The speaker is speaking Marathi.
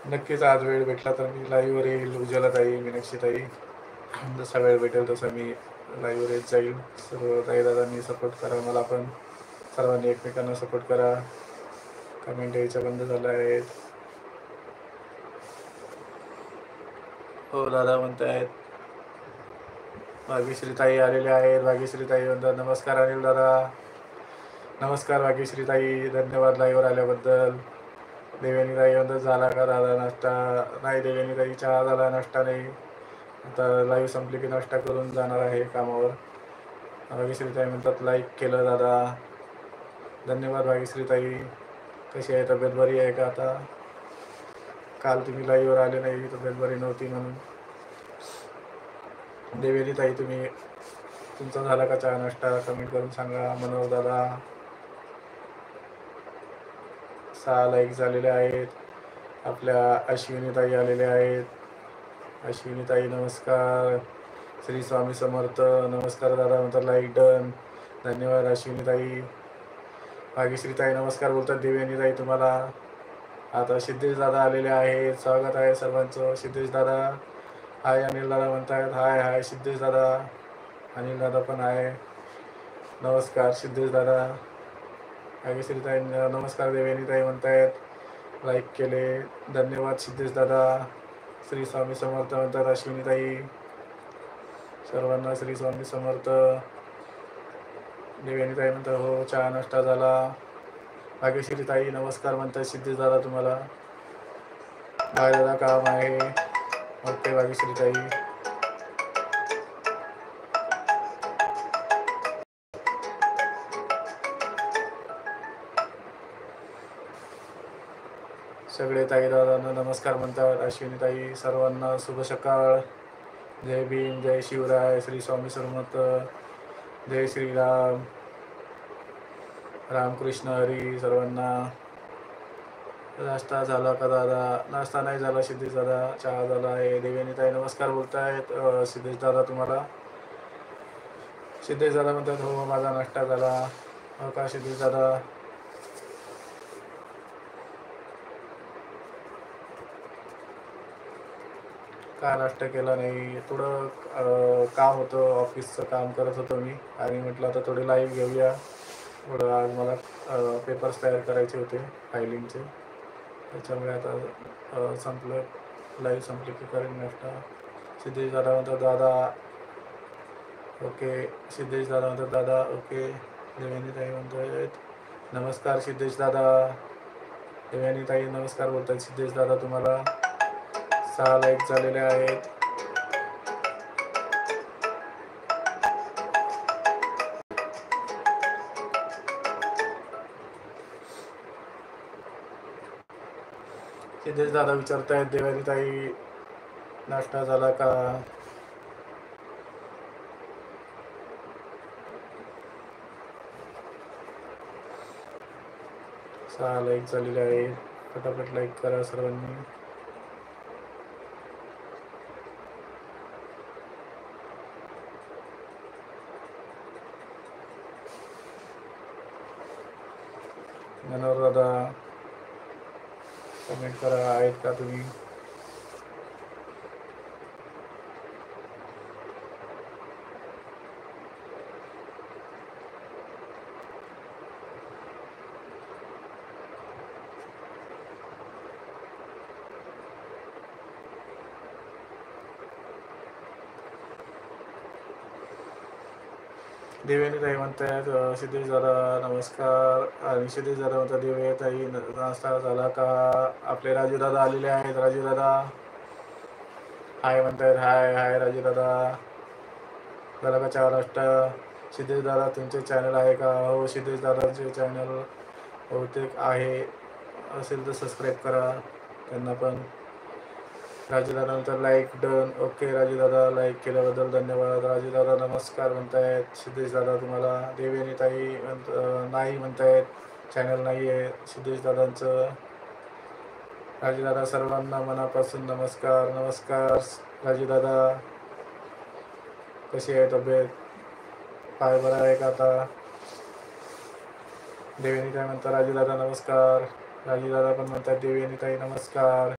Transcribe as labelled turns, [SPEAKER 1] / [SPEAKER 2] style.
[SPEAKER 1] नक्कीच आज वेळ भेटला तर मी लाईव्हवर येईल. उज्ज्वलाताई, मीनाक्षीताई, जसा वेळ भेटेल तसं मी लाईव्हवर येत जाईल. सर्व ताई दादांनी सपोर्ट करा, मला पण सर्वांनी एकमेकांना सपोर्ट करा. कमेंट यायच्या बंद झाल्या आहेत. हो दादा म्हणतायत. भाग्यश्रीताई आलेले आहेत. भाग्यश्रीताई म्हणतात नमस्कार अनिल दादा. नमस्कार भाग्यश्रीताई, धन्यवाद लाईव्हवर आल्याबद्दल. देवेनीताई म्हणतात झाला का दादा नाश्ता? नाही देवेनीताई, चहा झाला, नाश्ता नाही. आता लाईव्ह संपली की नाश्ता करून जाणार आहे कामावर. भाग्यश्रीताई म्हणतात लाईक केलं दादा. धन्यवाद भाग्यश्रीताई. कशी आहे, तब्येत बरी आहे का आता? काल तुम्ही लाईव्हवर आले नाही, तब्येत बरी नव्हती म्हणून. देवेनीताई तुम्ही तुमचा झाला का चहा नाश्ता? कमेंट करून सांगा. मनोहर दादा, 6 लाईक झालेले आहेत. आपल्या अश्विनीताई आलेल्या आहेत. अश्विनीताई नमस्कार. श्री स्वामी समर्थ. नमस्कार दादा म्हणतात लाईक डन. धन्यवाद अश्विनीताई. भाग्यश्रीताई नमस्कार बोलतात देवेनीताई तुम्हाला. आता सिद्धेश दादा आलेले आहेत. स्वागत आहे सर्वांचं. सिद्धेश दादा हाय. अनिल दादा म्हणतायत हाय हाय सिद्धेश दादा. अनिल दादा पण आहे. नमस्कार सिद्धेश दादा. भाग्यश्रीताई नमस्कार. देवेनीताई म्हणतायत लाईक केले. धन्यवाद सिद्धेश दादा. श्री स्वामी समर्थ म्हणतात अश्विनीताई. सर्वांना श्री स्वामी समर्थ. देवेनीताई म्हणतात हो चहा नाश्ता झाला. भाग्यश्रीताई नमस्कार म्हणतात सिद्धेश दादा तुम्हाला. हाय दादा काम आहे. ओके भाग्यश्रीताई. सगळे ताई दादांना नमस्कार म्हणतात. अश्विनीताई सर्वांना शुभ सकाळ. जय भीम, जय शिवराय, श्री स्वामी समर्थ, जय श्रीराम, रामकृष्ण हरी. सर्वांना नाश्ता झाला का दादा? नाश्ता नाही झाला सिद्धेश दादा, चहा झाला आहे. देवेनीताई नमस्कार बोलतायत सिद्धेश दादा तुम्हाला. सिद्धेश दादा म्हणतात हो माझा नाश्ता झाला. हो का सिद्धेश दादा? का नाश्ता केला नाही? थोडं काम होतं, ऑफिसचं काम करत होतो मी आणि म्हटलं आता थोडे लाईव्ह घेऊया. थोडं आज मला पेपर्स तयार करायचे होते फायलिंगचे, त्याच्यामुळे आता संपलं, लाईव्ह संपली की करेन नाश्ता. सिद्धेश दादा म्हणतात दादा ओके. सिद्धेश दादा म्हणतात दादा ओके. देवेनीताई म्हणतात नमस्कार सिद्धेश दादा. देवेनीताई नमस्कार बोलतात सिद्धेश दादा तुम्हाला. 6 लाईक झालेले आहेत. सिद्धेश दादा विचारतायत देवेनीताई नाश्ता झाला का? सहा लाईक झालेले आहेत. फटाफट लाईक करा सर्वांनी. मनोहर दादा कमेंट करा आहेत का तुम्ही? देवेनीताई म्हणतात सिद्धेश दादा नमस्कार. आणि सिद्धेश दादा म्हणतात देवेताई नाश्ता झाला का? आपले राजू दादा आलेले आहेत. राजू दादा हाय म्हणतात. हाय हाय राजू दादा. झाला का चहा नाश्ता? सिद्धेश दादा तुमचे चॅनल आहे का? हो सिद्धेश दादाचे चॅनल बहुतेक आहे, असेल तर सबस्क्राईब करा त्यांना पण. राजू दादा नंतर लाईक डन. ओके राजू दादा लाईक केल्याबद्दल धन्यवाद. राजू दादा नमस्कार म्हणतायत सिद्धेश दादा तुम्हाला. देवेनीताई नाही म्हणतायत, चॅनल नाही आहे सिद्धेश दादांचं. राजू दादा सर्वांना मनापासून नमस्कार. नमस्कार राजू दादा. कशी आहे तब्येत? पाय बरा आहे का आता? देवेनीताई म्हणतात राजू दादा नमस्कार. राजू दादा पण म्हणतात देवेनीताई नमस्कार.